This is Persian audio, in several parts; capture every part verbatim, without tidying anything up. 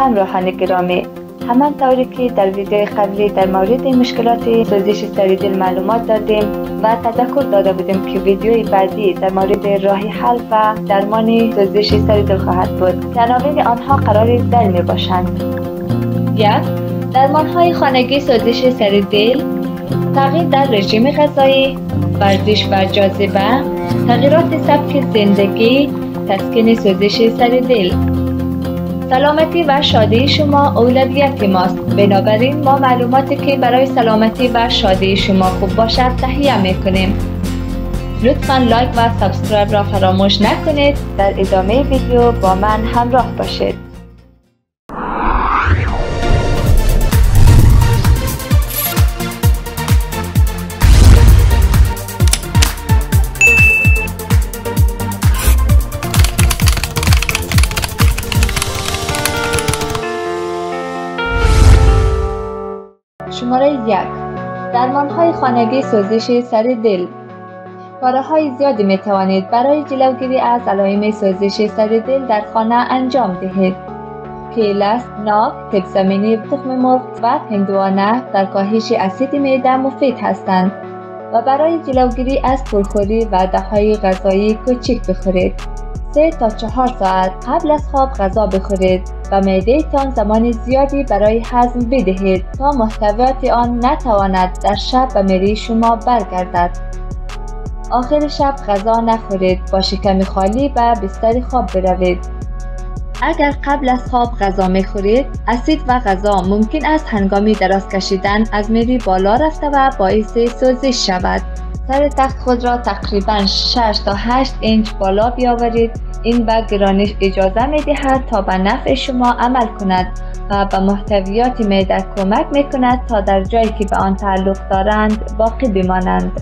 همراهان گرامی، همانطوری که در ویدیو قبلی در مورد مشکلات سوزش سر دل معلومات دادیم و تذکر داده بودیم که ویدیوی بعدی در مورد راه حل و درمان سوزش سر دل خواهد بود که عناوین آنها قرار دل می باشند. یک. درمان‌های خانگی سوزش سر دل، تغییر در رژیم غذایی، ورزش و جاذبه، تغییرات سبک زندگی، تسکین سوزش سر دل. سلامتی و شادی شما اولویت ماست، بنابراین ما معلوماتی که برای سلامتی و شادی شما خوب باشد تهیه میکنیم. لطفاً لایک و سابسکرایب را فراموش نکنید. در ادامه ویدیو با من همراه باشید. شماره یک. درمان‌های خانگی سوزش سر دل. کارهای زیادی می توانید برای جلوگیری از علائم سوزش سر دل در خانه انجام دهید. پیلست، ناک، تب زمینی، تخم مرغ و هندوانه در کاهش اسید معده مفید هستند و برای جلوگیری از پرخوری وعده‌های غذایی کوچک بخورید. سه تا چهار ساعت قبل از خواب غذا بخورید و معده‌تان زمان زیادی برای هضم بدهید تا محتویات آن نتواند در شب به معده شما برگردد. آخر شب غذا نخورید، با شکم خالی به بستر خواب بروید. اگر قبل از خواب غذا میخورید، اسید و غذا ممکن است هنگام دراز کشیدن از معده بالا رفته و باعث سوزش شود. سر تخت خود را تقریباً شش تا هشت اینچ بالا بیاورید. این به گرانش اجازه می دهد تا به نفع شما عمل کند و به محتویات معده کمک می کند تا در جایی که به آن تعلق دارند باقی بمانند.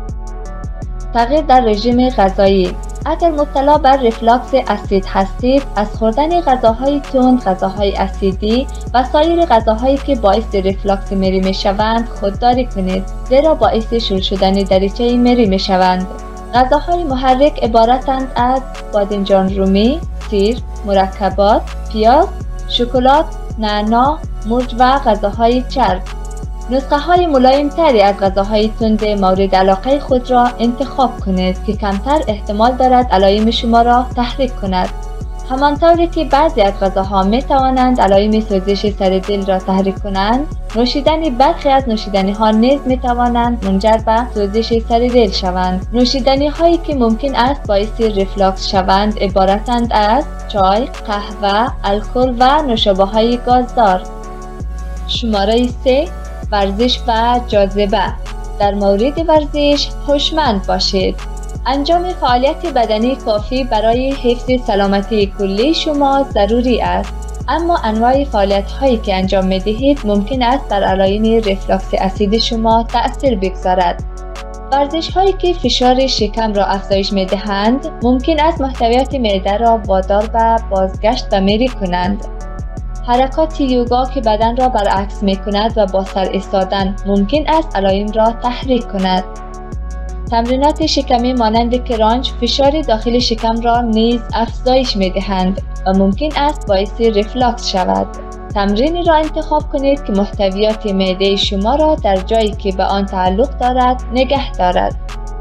تغییر در رژیم غذایی. اگر مبتلا بر ریفلاکس اسید هستید، از خوردن غذاهای تند، غذاهای اسیدی و سایر غذاهایی که باعث ریفلاکس مری می شوند خودداری کنید، زیرا باعث شل شدن دریچه مری می شوند. غذاهای محرک عبارتند از بادمجان رومی، سیر، مرکبات، پیاز، شکلات، نعنا، مرچ و غذاهای چرب. نسخه های ملایم تری از غذاهای تند مورد علاقه خود را انتخاب کنید که کمتر احتمال دارد علائم شما را تحریک کند. همانطوری که بعضی از غذاها می توانند علائم سوزش سر دل را تحریک کنند، نوشیدن برخی از نوشیدنی ها نیز می توانند منجر به سوزش سر دل شوند. نوشیدنی هایی که ممکن است باعث ریفلاکس شوند عبارتند از چای، قهوه، الکل و نوشابه های گازدار. شماره سه. ورزش و جاذبه. در مورد ورزش هوشمند باشید. انجام فعالیت بدنی کافی برای حفظ سلامتی کلی شما ضروری است، اما انواع فعالیت هایی که انجام می دهید ممکن است بر علائم ریفلاکس اسید شما تأثیر بگذارد. ورزش هایی که فشار شکم را افزایش می دهند ممکن است محتویات معده را وادار به بازگشت به مری کنند. حرکات یوگا که بدن را برعکس می کند و با سر ایستادن ممکن است علائم را تحریک کند. تمرینات شکمی مانند کرانچ فشار داخل شکم را نیز افزایش می دهند و ممکن است باعث ریفلاکس شود. تمرینی را انتخاب کنید که محتویات معده شما را در جایی که به آن تعلق دارد نگه دارد.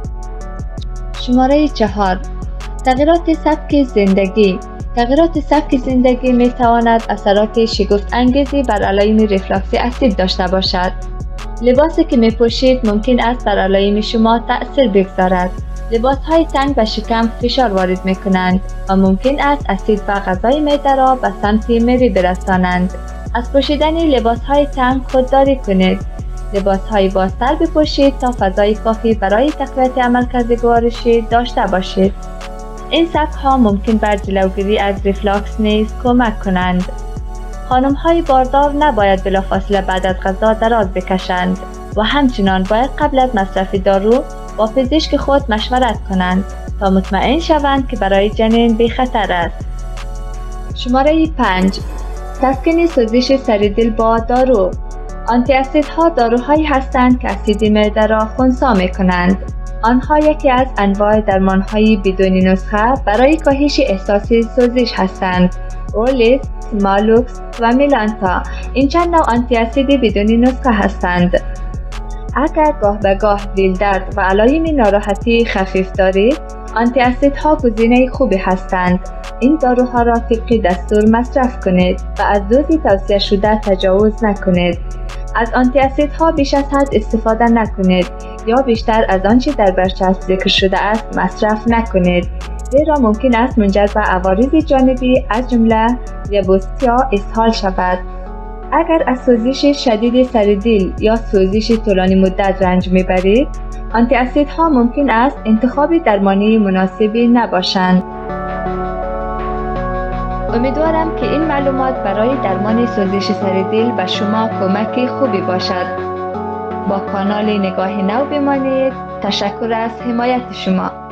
شماره چهار. تغییرات سبک زندگی. تغییرات سبک زندگی می تواند اثرات شگفت انگیزی بر علائم ریفلاکس اسید داشته باشد. لباسی که می پوشید ممکن است بر علائم شما تأثیر بگذارد. لباس های تنگ به شکم فشار وارد می کنند و ممکن است اسید و غذای معده را به سمت مری برسانند. از پوشیدن لباس های تنگ خودداری کنید. لباس های بازتر بپوشید تا فضای کافی برای تقویت عملکرد گوارشی داشته باشید. این سبک ها ممکن بر جلوگیری از ریفلاکس نیز کمک کنند. خانم های باردار نباید بلافاصله بعد از غذا دراز بکشند و همچنان باید قبل از مصرف دارو با پزشک خود مشورت کنند تا مطمئن شوند که برای جنین بی خطر است. شماره پنج. تسکین سوزش سر دل با دارو. آنتی اسیدها داروهایی هستند که اسید معده را خنثی می کنند. آنها یکی از انواع درمان‌های بدون نسخه برای کاهش احساس سوزش هستند. اولیس، مالوکس، مالوکس و میلانتا. این چند نوع آنتی اسید بدون نسخه هستند. اگر گاه به گاه دل درد و علائم ناراحتی خفیف دارید، آنتی اسیدها گزینه خوبی هستند. این داروها را طبق دستور مصرف کنید و از دوز توصیه شده تجاوز نکنید. از آنتی اسیدها بیش از حد استفاده نکنید یا بیشتر از آنچه در برچسب ذکر شده است مصرف نکنید، زیرا ممکن است منجر به عوارض جانبی از جمله ریبوس یا اسهال شود. اگر از سوزش شدید سر دل یا سوزش طولانی مدت رنج میبرید، آنتی اسیدها ممکن است انتخاب درمانی مناسبی نباشند. امیدوارم که این معلومات برای درمان سوزش سر دل به شما کمک خوبی باشد. با کانال نگاه نو بمانید. تشکر از حمایت شما.